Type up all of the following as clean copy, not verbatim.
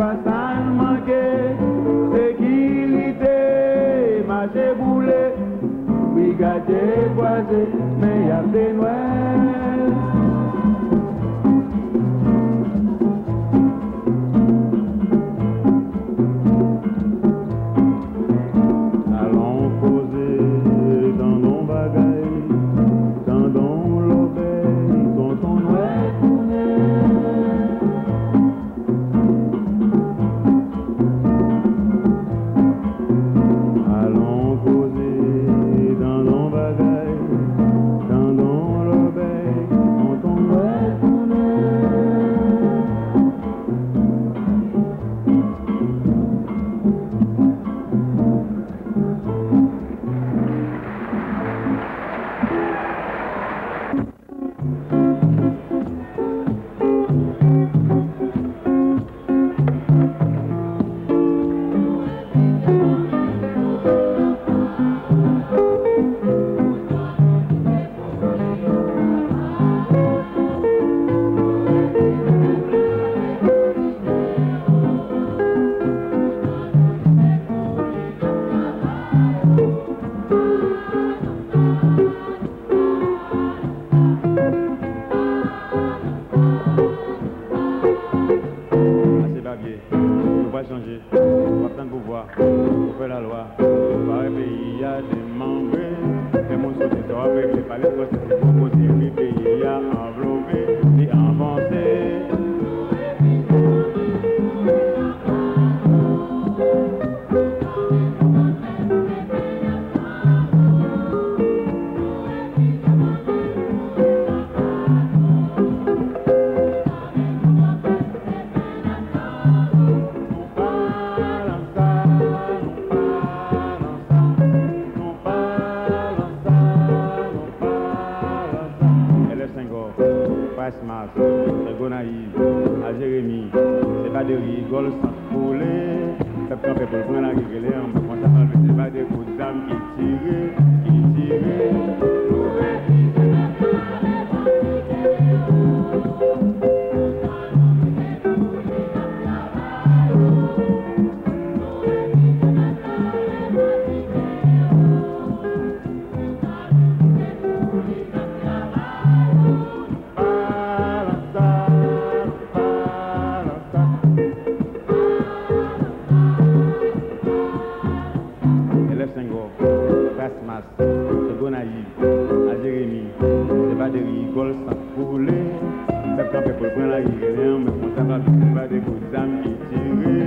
pas ça manquer, sécurité, marché boulé, brigadier boisé, mais y a des Noël. Allons causer dans nos bagailles, dans l'auberge, tonton Noël tournait. Allons causer dans nos bagailles, dans l'auberge, tonton Noël tournait. Changer, on va prendre pouvoir, on fait la loi, par le pays, il y a des membres, et mon société avec les palais, c'est pour le pays a enveloppé et avancé. C'est Gonaïve, à Jérémy, c'est pas de rigole sans couler. Peuple en fait pour le prendre la rigueur, on peut penser à c'est pas des coups d'âme qui tirent. C'est Gonaïve, à Jérémy, c'est pas des rigoles sans couler. Peuple en fait pour le prendre la rigueur, mais on s'en c'est pas des coups d'âme qui tirent.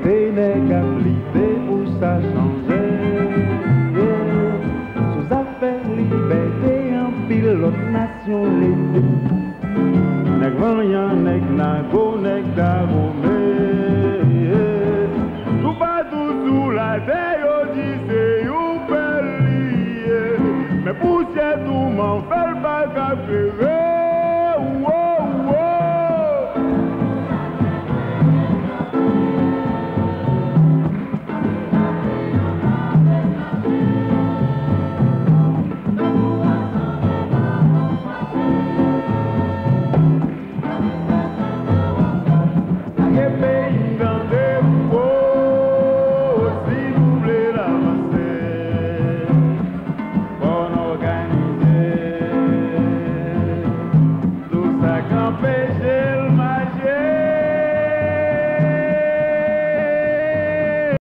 Côté nègre appliqué pour ça changer. Sous affaire liberté en pilote nation l'été. Nèg vanyan, nèg nago, nèg daromé. Tout partout sous la terre, yo dit c'est you pelier. Mais poussière tout m'en fait pas qu'à faire. Pays